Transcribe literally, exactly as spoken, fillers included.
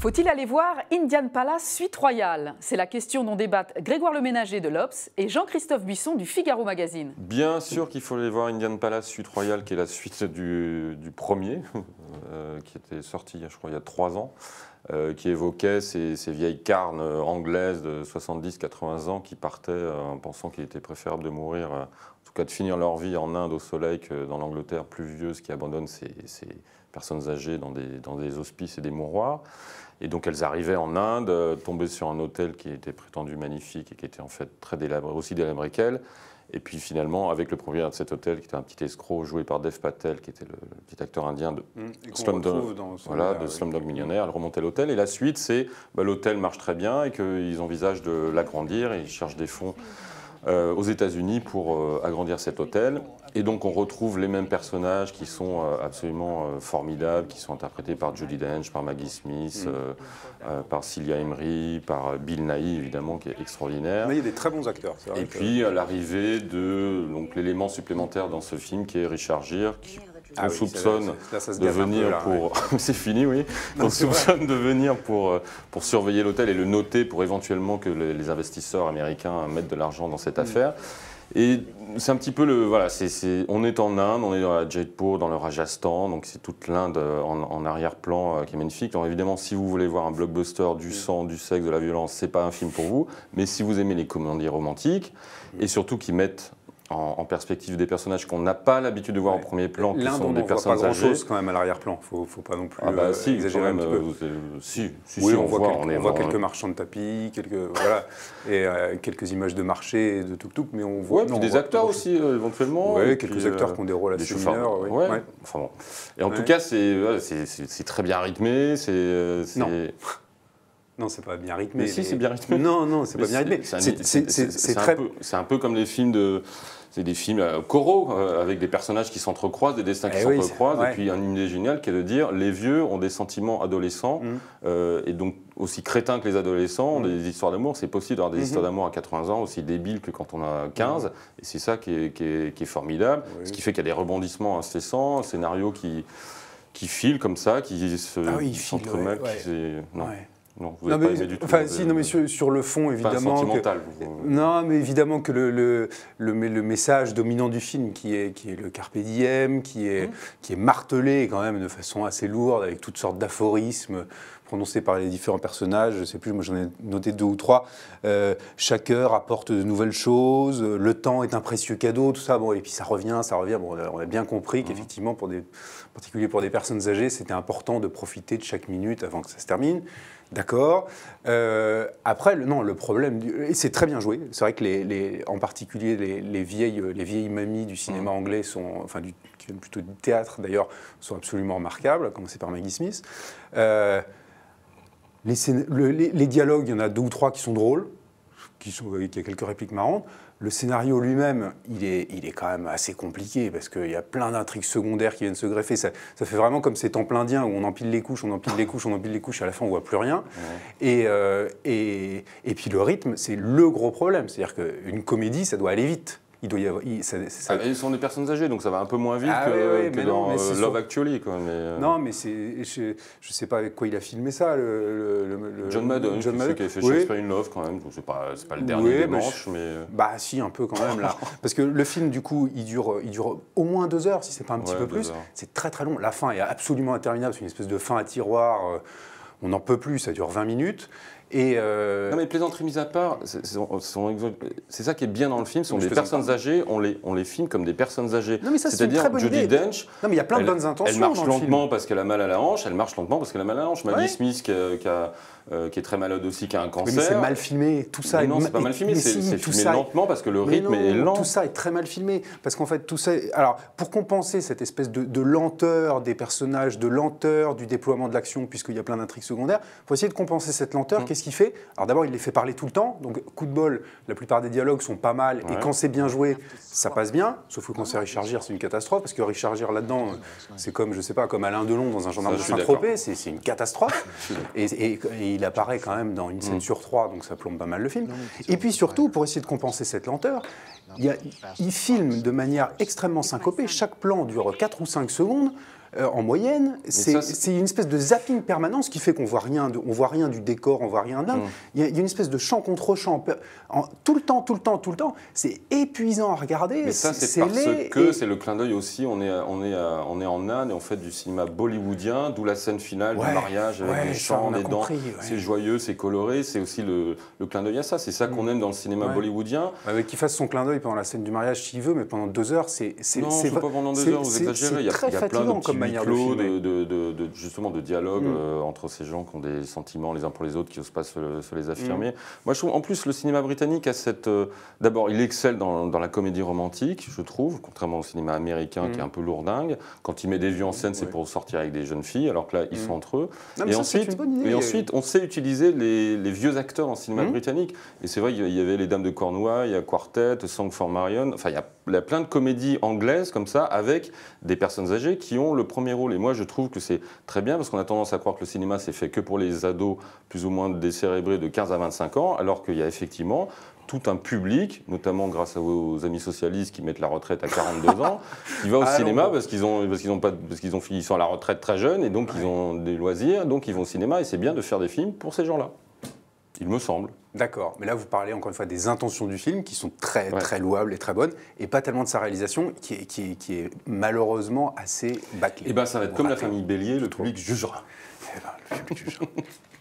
Faut-il aller voir Indian Palace Suite Royale? C'est la question dont débattent Grégoire Leménager de l'Obs et Jean-Christophe Buisson du Figaro Magazine. Bien sûr qu'il faut aller voir Indian Palace Suite Royale, qui est la suite du, du premier, euh, qui était sorti, je crois, il y a trois ans, euh, qui évoquait ces, ces vieilles carnes anglaises de soixante-dix quatre-vingts ans qui partaient euh, en pensant qu'il était préférable de mourir, euh, en tout cas de finir leur vie en Inde au soleil que dans l'Angleterre pluvieuse qui abandonne ses, ses personnes âgées dans des, dans des hospices et des mouroirs. Et donc elles arrivaient en Inde, euh, tombaient sur un hôtel qui était prétendu magnifique et qui était en fait très délabré, aussi délabré qu'elles. Et puis finalement, avec le propriétaire de cet hôtel, qui était un petit escroc joué par Dev Patel, qui était le petit acteur indien de mmh, Slumdog, voilà, de Slumdog Millionnaire, elle remontait l'hôtel. Et la suite, c'est bah, l'hôtel marche très bien et qu'ils envisagent de l'agrandir et ils cherchent des fonds euh, aux États-Unis pour euh, agrandir cet hôtel. Et donc on retrouve les mêmes personnages qui sont euh, absolument euh, formidables, qui sont interprétés par Judi Dench, par Maggie Smith, euh, euh, par Cilia Imrie, par Bill Nighy évidemment, qui est extraordinaire. Mais il y a des très bons acteurs. Vrai et que... puis euh, l'arrivée de l'élément supplémentaire dans ce film qui est Richard Gere, qui ah on oui, soupçonne là, ça de venir là, pour... Ouais. C'est fini, oui. On soupçonne de venir pour, pour surveiller l'hôtel et le noter pour éventuellement que les, les investisseurs américains mettent de l'argent dans cette mmh. affaire. Et c'est un petit peu le... Voilà, c'est, c'est, on est en Inde, on est dans la Jaipur, dans le Rajasthan, donc c'est toute l'Inde en, en arrière-plan euh, qui est magnifique. Donc évidemment, si vous voulez voir un blockbuster, du sang, du sexe, de la violence, c'est pas un film pour vous. Mais si vous aimez les comédies romantiques, et surtout qui mettent en, en perspective des personnages qu'on n'a pas l'habitude de voir ouais. au premier plan, qui sont des personnes âgées. L'Inde, on ne voit pas grand-chose quand même à l'arrière-plan, il ne faut, faut pas non plus ah bah, si, exagérer un petit peu. Euh, si, si, oui, si, on, on voit, voit, quelques, on est, on voit on quelques est... marchands de tapis, quelques, voilà, et euh, quelques images de marché, et de tuk-tuk, mais on voit... Ouais, non, des acteurs aussi, euh, éventuellement. Oui, quelques puis, acteurs euh, qui ont des rôles assez mineurs. Oui. Ouais. Ouais. Enfin, bon. Et en ouais. tout cas, c'est très bien rythmé, c'est... Non. Non, c'est pas bien rythmé. Mais si, c'est bien rythmé. Non, non, c'est pas bien rythmé. C'est très... un, un peu comme les films de... C'est des films euh, coraux, euh, avec des personnages qui s'entrecroisent, des destins qui eh s'entrecroisent, oui, ouais. et puis une idée géniale qui est de dire les vieux ont des sentiments adolescents, mmh. euh, et donc aussi crétins que les adolescents, ont mmh. des histoires d'amour. C'est possible d'avoir des mmh. histoires d'amour à quatre-vingts ans, aussi débiles que quand on a quinze, mmh. et c'est ça qui est, qui est, qui est formidable, oui. ce qui fait qu'il y a des rebondissements incessants, un scénario qui, qui file comme ça, qui se ah oui, s'entremêle, ouais, qui ouais. Non. Ouais. Non, vous non, mais, pas aimé du tout. Enfin, si, non, mais sur, sur le fond, évidemment. Sentimental. Que, vous... Non, mais évidemment que le, le, le, le message dominant du film, qui est, qui est le carpe diem, qui est, mmh. qui est martelé quand même de façon assez lourde, avec toutes sortes d'aphorismes prononcés par les différents personnages. Je ne sais plus, moi j'en ai noté deux ou trois. Euh, chaque heure apporte de nouvelles choses. Le temps est un précieux cadeau, tout ça. Bon, et puis ça revient, ça revient. Bon, on a bien compris mmh. qu'effectivement, pour des, en particulier pour des personnes âgées, c'était important de profiter de chaque minute avant que ça se termine. D'accord. Euh, après, le, non, le problème, du, et c'est très bien joué. C'est vrai que, les, les, en particulier, les, les, vieilles, les vieilles mamies du cinéma mmh. anglais, sont, enfin, du, qui viennent plutôt du théâtre d'ailleurs, sont absolument remarquables, à commencer par Maggie Smith. Euh, les, le, les, les dialogues, il y en a deux ou trois qui sont drôles, qui sont, il y a quelques répliques marrantes. Le scénario lui-même, il est, il est quand même assez compliqué parce qu'il y a plein d'intrigues secondaires qui viennent se greffer. Ça, ça fait vraiment comme ces temples indiens où on empile les couches, on empile les couches, on empile les couches et à la fin on ne voit plus rien. Ouais. Et, euh, et, et puis le rythme, c'est le gros problème. C'est-à-dire qu'une comédie, ça doit aller vite. Il doit y avoir, il, ça, ça... Ah, ils sont des personnes âgées, donc ça va un peu moins vite ah, que, oui, oui, que mais dans non, mais euh, Love Actually. Quoi, mais, euh... Non, mais c'est, je ne sais pas avec quoi il a filmé ça. Le, le, le, John Madden, John Madden. Qui a fait Shakespeare in Love quand même. Ce n'est pas, pas le dernier oui, des manches, mais... Bah si, un peu quand même là. Parce que le film, du coup, il dure, il dure au moins deux heures, si ce n'est pas un petit ouais, peu plus. Heures. C'est très très long. La fin est absolument interminable. C'est une espèce de fin à tiroir. On n'en peut plus, ça dure vingt minutes. Et euh... Non mais plaisanterie mise à part, c'est ça qui est bien dans le film, ce sont des personnes âgées, on les, on les filme comme des personnes âgées. C'est-à-dire Judi Dench, non mais il y a plein de bonnes intentions. Elle marche dans lentement parce qu'elle a mal à la hanche, elle marche lentement parce qu'elle a mal à la hanche. Maggie ouais. Smith qui, a, qui, a, euh, qui est très malade aussi, qui a un cancer. Oui, mais c'est mal filmé, tout ça. Mais non, c'est pas mal filmé, c'est si, filmé ça lentement parce que le rythme non, est lent. Tout ça est très mal filmé parce qu'en fait tout ça. Alors pour compenser cette espèce de, de lenteur des personnages, de lenteur du déploiement de l'action, puisqu'il y a plein d'intrigues secondaires, il faut essayer de compenser cette lenteur. Mmh. Qu'est-ce qu'il fait? Alors d'abord il les fait parler tout le temps, donc coup de bol, la plupart des dialogues sont pas mal, ouais. et quand c'est bien joué, ça passe bien, sauf que quand c'est Richard Gere, c'est une catastrophe, parce que Richard Gere là-dedans, c'est comme, je sais pas, comme Alain Delon dans Un gendarme de Saint-Tropez, c'est une catastrophe, et, et, et il apparaît quand même dans une scène mmh. sur trois, donc ça plombe pas mal le film. Et puis surtout, pour essayer de compenser cette lenteur, il, y a, il filme de manière extrêmement syncopée, chaque plan dure quatre ou cinq secondes, euh, en moyenne. C'est une espèce de zapping permanent, ce qui fait qu'on voit rien, de, on voit rien du décor, on voit rien d'un. Mm. Il y, y a une espèce de champ contre champ, en, tout le temps, tout le temps, tout le temps. C'est épuisant à regarder. Mais ça, c'est parce que et... c'est le clin d'œil aussi. On est, on, est, on est en Inde et on fait du cinéma bollywoodien, d'où la scène finale ouais, du mariage avec ouais, les chants, les dents. Ouais. C'est joyeux, c'est coloré, c'est aussi le, le clin d'œil à ça. C'est ça qu'on aime dans le cinéma ouais. bollywoodien. Ouais, qu'il fasse son clin d'œil pendant la scène du mariage s'il veut, mais pendant deux heures, c'est non, c'est pas pendant deux heures, vous exagérez. Il y a, très il y a plein de petits huis clos de, de, de, de, justement de dialogue mm. euh, entre ces gens qui ont des sentiments les uns pour les autres, qui n'osent pas se, se les affirmer. Mm. Moi, je trouve, en plus, le cinéma britannique a cette... Euh, D'abord, il excelle dans, dans la comédie romantique, je trouve, contrairement au cinéma américain mm. qui est un peu lourdingue. Quand il met des vieux en scène, c'est ouais. pour sortir avec des jeunes filles, alors que là, ils mm. sont entre eux. Non, et, ça, ensuite, et ensuite, on sait utiliser les, les vieux acteurs en cinéma mm. britannique. Et c'est vrai qu'il y avait Les Dames de Cornouailles, il y a Quartet, Song for Marion. Enfin, il y a, il y a plein de comédies anglaises comme ça, avec des personnes âgées qui ont le premier rôle. Et moi, je trouve que c'est très bien, parce qu'on a tendance à croire que le cinéma, c'est fait que pour les ados plus ou moins décérébrés de quinze à vingt-cinq ans, alors qu'il y a effectivement tout un public, notamment grâce aux amis socialistes qui mettent la retraite à quarante-deux ans, qui va au ah cinéma non. parce qu'ils ont, parce qu'ils ont pas, parce qu'ils ont, ils sont à la retraite très jeunes et donc ouais. ils ont des loisirs, donc ils vont au cinéma et c'est bien de faire des films pour ces gens-là. Il me semble. D'accord, mais là vous parlez encore une fois des intentions du film qui sont très ouais. très louables et très bonnes, et pas tellement de sa réalisation qui est, qui est, qui est malheureusement assez bâclée. Et bien ça va être comme raté. La famille Bélier, le public jugera. Eh ben, le public jugera.